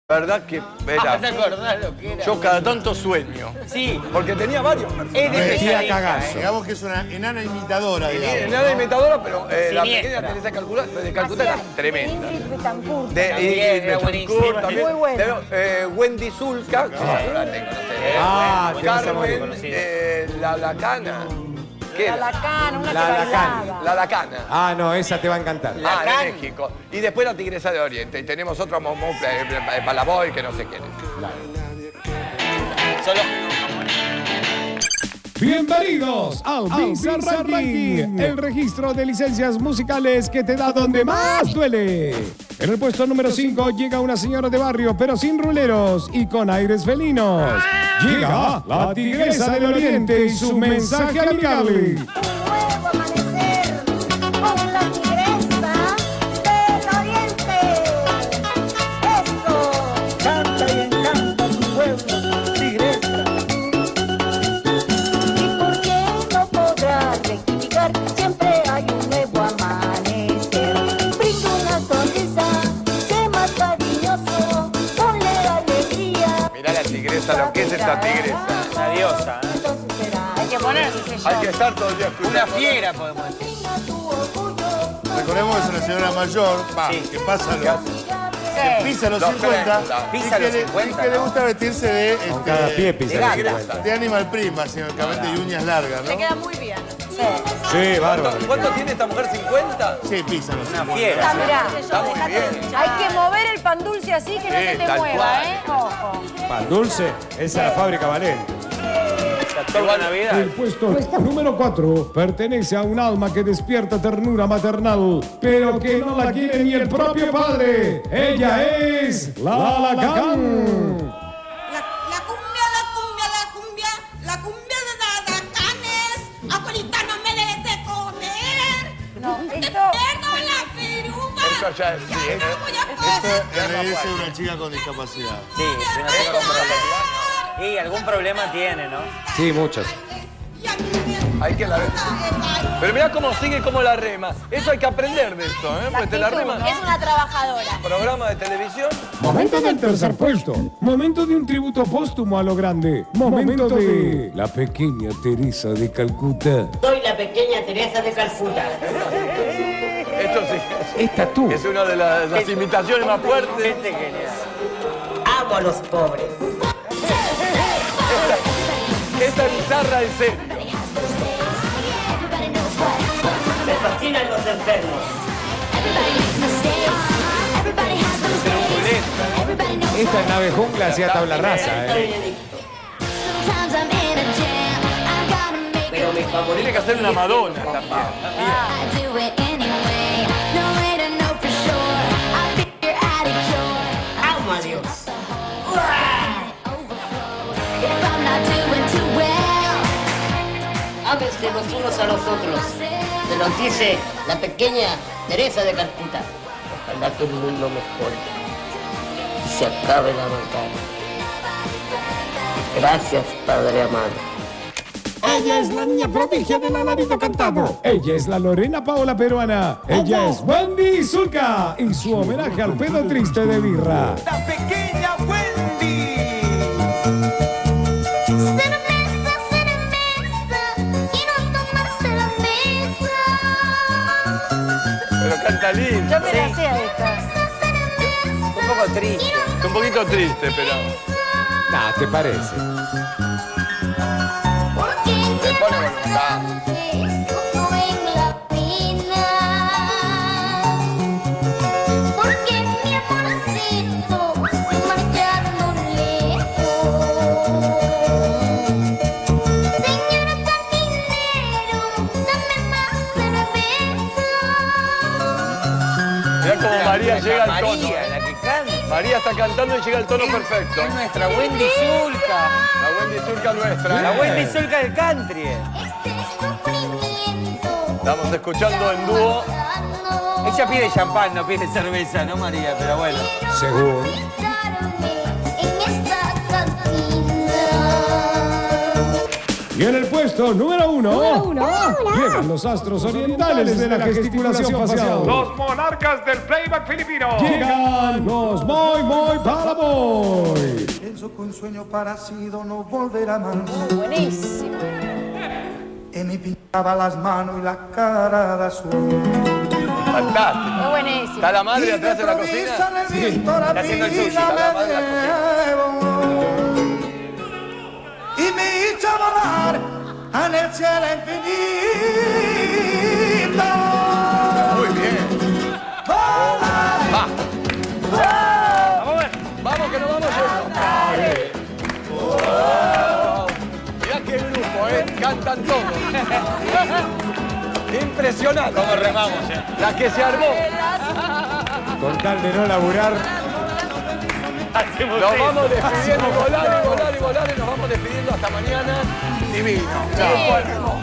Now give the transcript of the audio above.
verdad que era. ¿Te acordás lo que era? Yo cada tanto sueño. Sí. Porque tenía varios personajes. Vestía cagazo. Digamos que es una enana imitadora, digamos. Nada imitadora, pero la Siniestra. pequeña Teresa de Calcuta era tremenda. Ingrid Betancourt. Ingrid era Betancourt buenísima. también. Muy buena. Wendy Zulka, que esa la tengo, no sé. Ah, te vas a morir Carmen, conocida. la Lacana. ¿Qué La era? Lacana, una La que Lacana. bailaba. La Lacana. Ah, no, esa te va a encantar. Ah, de México. Y después la Tigresa de Oriente. Y tenemos otro Palaboy que no sé quién es. Solo... Bienvenidos al Visa Ranking, el registro de licencias musicales que te da donde más duele. En el puesto número 5 llega una señora de barrio, pero sin ruleros y con aires felinos. Llega la Tigresa del Oriente y su mensaje amigable. Un nuevo amanecer con la Tigresa del Oriente. Eso. Canta y encanta tu pueblo, tigresa. ¿Y por qué no podrás rectificar? Siempre hay un nuevo amanecer. Brinda una sonrisa, sé más cariñoso, ponle alegría. Mirá la tigresa, lo que es esta tigresa. Una diosa, ¿eh? Entonces será. Hay que ponerse Hay que estar todo el día escuchando. una fiera, podemos decir. Brinda tu orgullo. Recordemos que es una señora mayor, Sí. que pasa Sí. pisa los Los 50, 30. Pisa los 50, y que le ¿no? gusta vestirse de, Con cada pie pisa de la gata. cuenta. de Animal Print, básicamente, y uñas largas, Le ¿no? queda muy bien. Sí. Sí, bárbaro. ¿Cuánto tiene esta mujer? ¿50? Sí, pisa los 50. Una fiera. Mirá, Está muy bien. hay que mover el pan dulce así que no Sí, se te tal mueva, cual. ¿eh? Ojo. Pan dulce, esa es la fábrica Valente. Toda Navidad. El puesto número 4 pertenece a un alma que despierta ternura maternal, pero que no la quiere ni el propio padre. Ella es la Lacán. La cumbia, la cumbia, la cumbia, la cumbia de Dadacanes. Abuelita, no me des de comer. No, Te esto... pierdo la piruva. Esto ya es, sí, Ya no voy a Esto poder. es de una chica con discapacidad. Sí, es una chica con discapacidad. Y algún problema tiene, ¿no? Sí, muchos. Hay que la ver. Pero mirá cómo sigue, cómo la rema. Eso hay que aprender de eso, ¿eh? Porque te la rema. Es una trabajadora. Programa de televisión. Momento del tercer puesto. Momento de un tributo póstumo a lo grande. Momento de la pequeña Teresa de Calcuta. Soy la pequeña Teresa de Calcuta. Esto sí. Esta tú. Es una de las imitaciones más fuertes. Gente genial. Amo a los pobres. Esta bizarra en serio. Me fascinan los enfermos. Esta nave jungla hacía tabla rasa, Estoy en el- Pero mi favorito. Tiene que hacer una Madonna esta pava. Amo a Dios. Ámense los unos a los otros. Se los dice la pequeña Teresa de Calcuta. Ojalá que el mundo mejore. Y se acabe la maldad. Gracias, Padre amado. Ella es la niña prodigio del alarido cantado. Ella es la Lorena Paola peruana. Ella es Wendy Zulka. Y su homenaje al pedo triste de birra. ¡La pequeña Wendy! Pero canta lindo. Yo me la hacía esta. Un poco triste. Un poquito triste, pero. Nah, ¿te parece? Le pone voluntad. Mirá cómo María llega al tono. María, la que canta. María está cantando y llega al tono perfecto. Es nuestra Wendy Zulka. La Wendy Zulka nuestra. La ¿eh? Wendy Zulka del country. Estamos escuchando en dúo. Ella pide champán, no pide cerveza, ¿no, María? Pero bueno. Seguro. Y en el puesto número 1, llegan los astros orientales de la gesticulación facial. Los monarcas del playback filipino. Llegan los Moy Moy Palaboy. Pienso que un sueño parecido no volverá más. Buenísimo. Y me pintaba las manos y la cara de azul. Fantástico. Muy buenísimo. ¿Está la madre atrás de la cocina? Sí, está haciendo el sushi. Está la madre de la cocina. Y me hizo volar en el cielo infinito. Muy bien. Volar. Va. Vamos que nos vamos yendo. Mirá qué grupo, cantan todos. Impresionante. ¿Cómo remamos, La que se armó. Con tal de no laburar. Nos vamos despidiendo, volar y nos vamos despidiendo hasta mañana. Divino. Chao.